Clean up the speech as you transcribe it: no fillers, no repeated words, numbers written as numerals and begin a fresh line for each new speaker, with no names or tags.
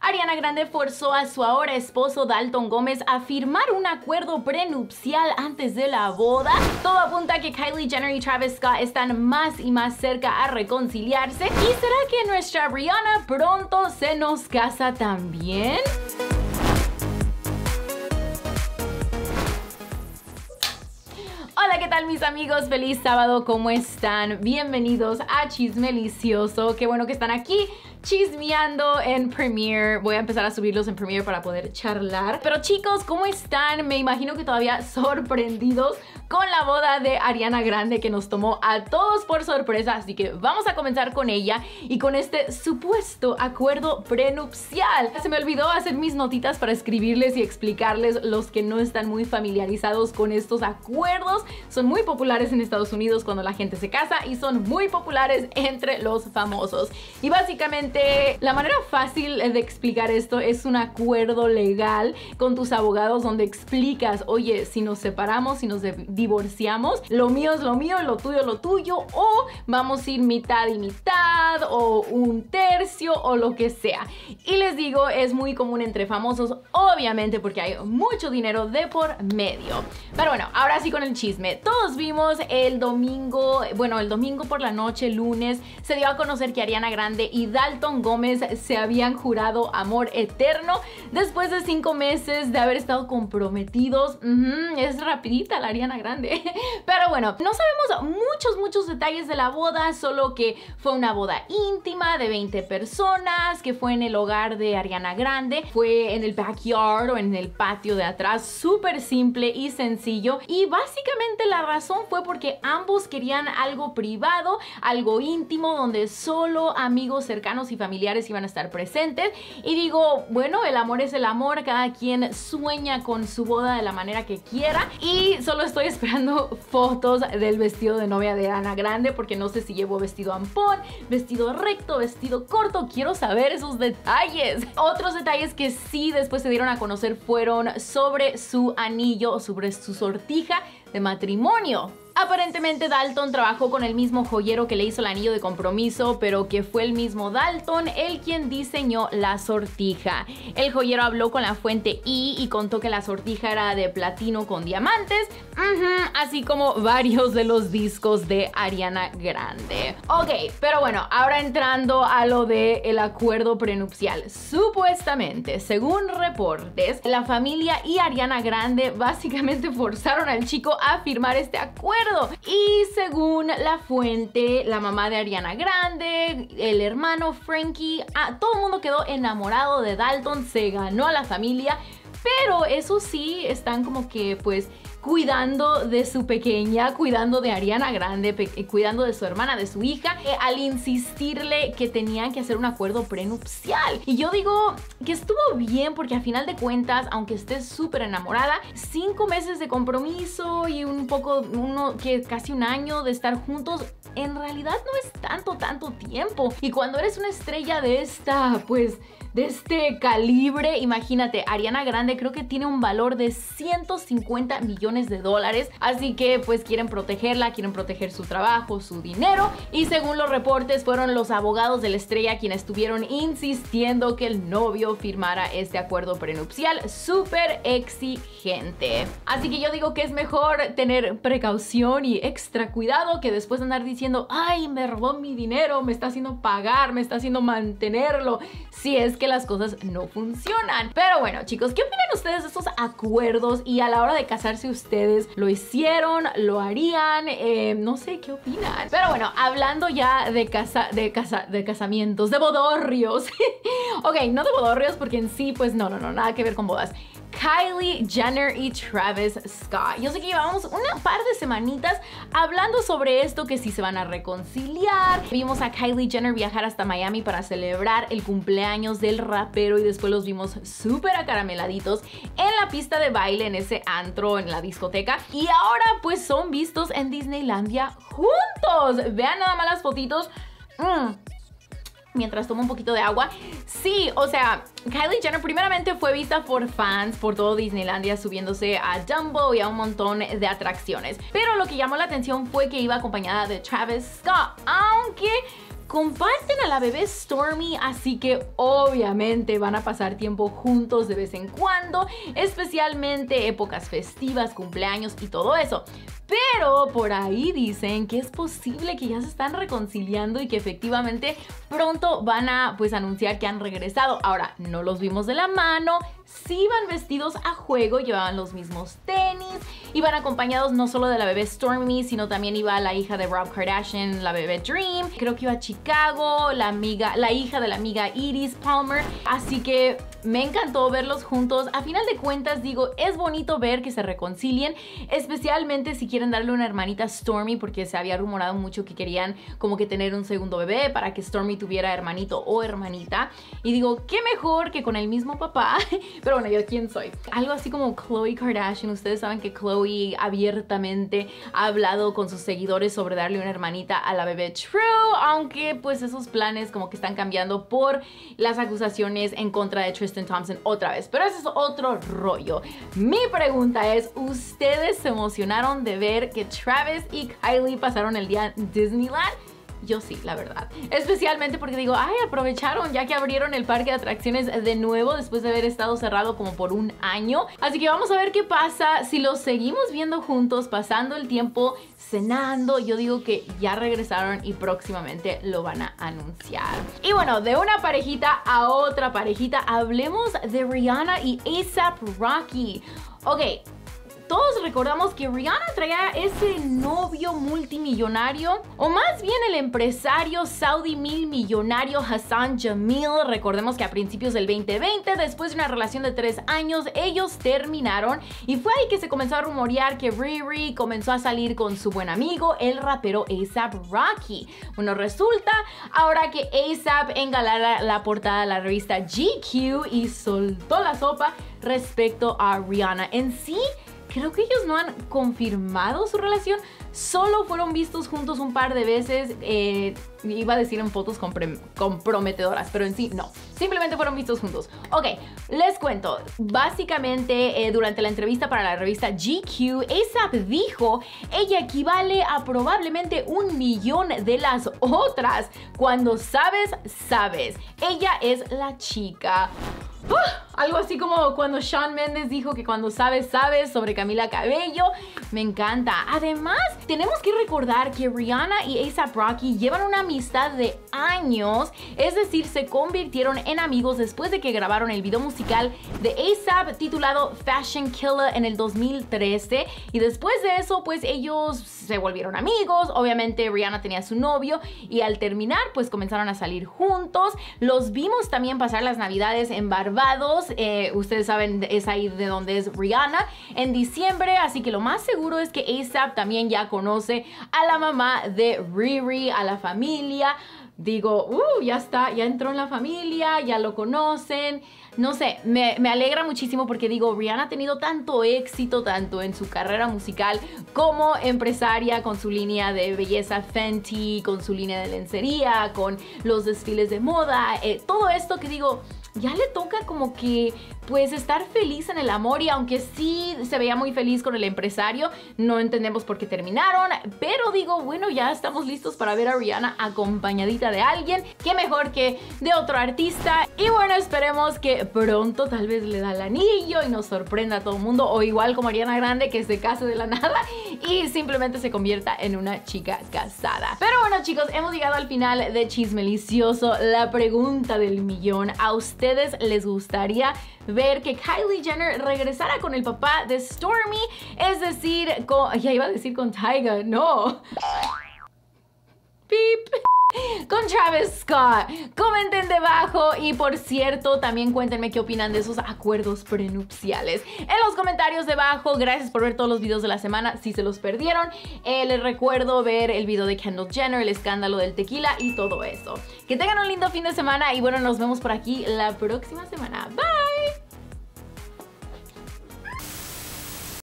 Ariana Grande forzó a su ahora esposo Dalton Gómez a firmar un acuerdo prenupcial antes de la boda. Todo apunta a que Kylie Jenner y Travis Scott están más y más cerca a reconciliarse. ¿Y será que nuestra Rihanna pronto se nos casa también? Hola, ¿qué tal mis amigos? Feliz sábado, ¿cómo están? Bienvenidos a Chismelicioso. Qué bueno que están aquí chismeando en Premiere. Voy a empezar a subirlos en Premiere para poder charlar. Pero chicos, ¿cómo están? Me imagino que todavía sorprendidos con la boda de Ariana Grande que nos tomó a todos por sorpresa. Así que vamos a comenzar con ella y con este supuesto acuerdo prenupcial. Se me olvidó hacer mis notitas para escribirles y explicarles los que no están muy familiarizados con estos acuerdos. Son muy populares en Estados Unidos cuando la gente se casa y son muy populares entre los famosos. Y básicamente la manera fácil de explicar esto es un acuerdo legal con tus abogados donde explicas, oye, si nos separamos, si nos divorciamos, lo mío es lo mío, lo tuyo, o vamos a ir mitad y mitad, o un tercio, o lo que sea. Y les digo, es muy común entre famosos, obviamente porque hay mucho dinero de por medio. Pero bueno, ahora sí con el chisme. Todos vimos el domingo, bueno, el domingo por la noche, lunes, se dio a conocer que Ariana Grande y Dalton Gómez se habían jurado amor eterno después de 5 meses de haber estado comprometidos. Es rapidita la Ariana Grande. Pero bueno, no sabemos muchos detalles de la boda, solo que fue una boda íntima de 20 personas, que fue en el hogar de Ariana Grande, fue en el backyard o en el patio de atrás, súper simple y sencillo. Y básicamente la razón fue porque ambos querían algo privado, algo íntimo, donde solo amigos cercanos y familiares iban a estar presentes. Y digo, bueno, el amor es el amor, cada quien sueña con su boda de la manera que quiera. Y solo estoy esperando fotos del vestido de novia de Ariana Grande, porque no sé si llevó vestido ampón, vestido recto, vestido corto. Quiero saber esos detalles. Otros detalles que sí después se dieron a conocer fueron sobre su anillo, sobre su sortija de matrimonio. Aparentemente Dalton trabajó con el mismo joyero que le hizo el anillo de compromiso, pero que fue el mismo Dalton el quien diseñó la sortija. El joyero habló con la fuente E y contó que la sortija era de platino con diamantes, así como varios de los discos de Ariana Grande. Ok, pero bueno, ahora entrando a lo del acuerdo prenupcial. Supuestamente, según reportes, la familia y Ariana Grande básicamente forzaron al chico a firmar este acuerdo. Y según la fuente, la mamá de Ariana Grande, el hermano Frankie, todo el mundo quedó enamorado de Dalton, se ganó a la familia, pero eso sí, están como que pues cuidando de su pequeña, cuidando de Ariana Grande, cuidando de su hermana, de su hija, al insistirle que tenían que hacer un acuerdo prenupcial. Y yo digo que estuvo bien porque a final de cuentas, aunque estés súper enamorada, 5 meses de compromiso y casi un año de estar juntos, en realidad no es tanto tiempo. Y cuando eres una estrella de este calibre, imagínate, Ariana Grande creo que tiene un valor de 150 millones de dólares, así que pues quieren protegerla, quieren proteger su trabajo, su dinero, y según los reportes fueron los abogados de la estrella quienes estuvieron insistiendo que el novio firmara este acuerdo prenupcial súper exigente. Así que yo digo que es mejor tener precaución y extra cuidado que después andar diciendo, ay, me robó mi dinero, me está haciendo pagar, me está haciendo mantenerlo, si es que las cosas no funcionan. Pero bueno, chicos, ¿qué opinan ustedes de estos acuerdos? Y a la hora de casarse, ¿ustedes lo hicieron? ¿Lo harían? No sé qué opinan. Pero bueno, hablando ya de casamientos, de bodorrios. Ok, no de bodorrios porque en sí, pues no, nada que ver con bodas. Kylie Jenner y Travis Scott. Yo sé que llevamos una par de semanitas hablando sobre esto, que si se van a reconciliar. Vimos a Kylie Jenner viajar hasta Miami para celebrar el cumpleaños del rapero y después los vimos súper acarameladitos en la pista de baile, en ese antro, en la discoteca. Y ahora pues son vistos en Disneylandia juntos. Vean nada más las fotitos. Mientras tomo un poquito de agua. Sí, o sea, Kylie Jenner primeramente fue vista por fans por todo Disneylandia subiéndose a Dumbo y a un montón de atracciones. Pero lo que llamó la atención fue que iba acompañada de Travis Scott, aunque comparten a la bebé Stormi, así que obviamente van a pasar tiempo juntos de vez en cuando, especialmente épocas festivas, cumpleaños y todo eso. Pero por ahí dicen que es posible que ya se están reconciliando y que efectivamente pronto van a anunciar que han regresado. Ahora, no los vimos de la mano, sí iban vestidos a juego, llevaban los mismos tenis, iban acompañados no solo de la bebé Stormi, sino también iba la hija de Rob Kardashian, la bebé Dream, creo que iba a Chicago, la hija de la amiga Iris Palmer, así que me encantó verlos juntos. A final de cuentas, digo, es bonito ver que se reconcilien, especialmente si quieren darle una hermanita a Stormi, porque se había rumorado mucho que querían como que tener un segundo bebé para que Stormi tuviera hermanito o hermanita. Y digo, qué mejor que con el mismo papá. Pero bueno, ¿yo quién soy? Algo así como Khloe Kardashian. Ustedes saben que Khloe abiertamente ha hablado con sus seguidores sobre darle una hermanita a la bebé True, aunque pues esos planes como que están cambiando por las acusaciones en contra de Tristan Thompson otra vez, pero ese es otro rollo. Mi pregunta es, ¿ustedes se emocionaron de ver que Travis y Kylie pasaron el día en Disneyland? Yo sí, la verdad. Especialmente porque digo, ay, aprovecharon ya que abrieron el parque de atracciones de nuevo después de haber estado cerrado como por un año. Así que vamos a ver qué pasa si los seguimos viendo juntos, pasando el tiempo, cenando. Yo digo que ya regresaron y próximamente lo van a anunciar. Y bueno, de una parejita a otra parejita, hablemos de Rihanna y A$AP Rocky. Ok. Todos recordamos que Rihanna traía ese novio multimillonario, o más bien el empresario saudí millonario Hassan Jamil. Recordemos que a principios del 2020, después de una relación de 3 años, ellos terminaron y fue ahí que se comenzó a rumorear que Riri comenzó a salir con su buen amigo, el rapero A$AP Rocky. Bueno, resulta ahora que A$AP engalara la portada de la revista GQ y soltó la sopa respecto a Rihanna. En sí, creo que ellos no han confirmado su relación, solo fueron vistos juntos un par de veces, iba a decir en fotos comprometedoras, pero en sí no, simplemente fueron vistos juntos. Ok, les cuento, básicamente durante la entrevista para la revista GQ, A$AP dijo, ella equivale a probablemente 1 millón de las otras, cuando sabes, sabes, ella es la chica. Algo así como cuando Shawn Mendes dijo que cuando sabes, sabes sobre Camila Cabello. Me encanta. Además, tenemos que recordar que Rihanna y A$AP Rocky llevan una amistad de años. Es decir, se convirtieron en amigos después de que grabaron el video musical de A$AP titulado Fashion Killer en el 2013. Y después de eso, pues ellos se volvieron amigos. Obviamente Rihanna tenía a su novio y al terminar, pues comenzaron a salir juntos. Los vimos también pasar las navidades en Barbados. Ustedes saben, es ahí de donde es Rihanna, en diciembre, así que lo más seguro es que A$AP también ya conoce a la mamá de Riri, a la familia. Digo, ya está, ya entró en la familia, ya lo conocen. No sé, me alegra muchísimo porque digo, Rihanna ha tenido tanto éxito, tanto en su carrera musical como empresaria, con su línea de belleza Fenty, con su línea de lencería, con los desfiles de moda, todo esto que digo, ya le toca como que pues estar feliz en el amor, y aunque sí se veía muy feliz con el empresario, no entendemos por qué terminaron, pero digo, bueno, ya estamos listos para ver a Rihanna acompañadita de alguien, qué mejor que de otro artista. Y bueno, esperemos que pronto tal vez le da el anillo y nos sorprenda a todo el mundo, o igual como Ariana Grande, que se case de la nada y simplemente se convierta en una chica casada. Pero bueno, chicos, hemos llegado al final de Chismelicioso, la pregunta del millón. ¿A ustedes les gustaría ver que Kylie Jenner regresara con el papá de Stormi? Es decir, ya iba a decir con Tyga, no. Pip. Con Travis Scott. Comenten debajo y, por cierto, también cuéntenme qué opinan de esos acuerdos prenupciales en los comentarios debajo. Gracias por ver todos los videos de la semana. Si se los perdieron, les recuerdo ver el video de Kendall Jenner, el escándalo del tequila y todo eso. Que tengan un lindo fin de semana y bueno, nos vemos por aquí la próxima semana. Bye.